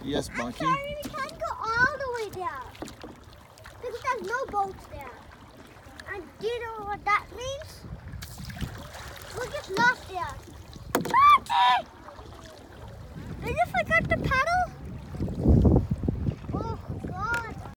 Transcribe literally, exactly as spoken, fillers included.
Yes, Monkey. I'm sorry, we can't go all the way down. Because there's no boats there. And do you know what that means? We'll get lost there. Monkey! I just forgot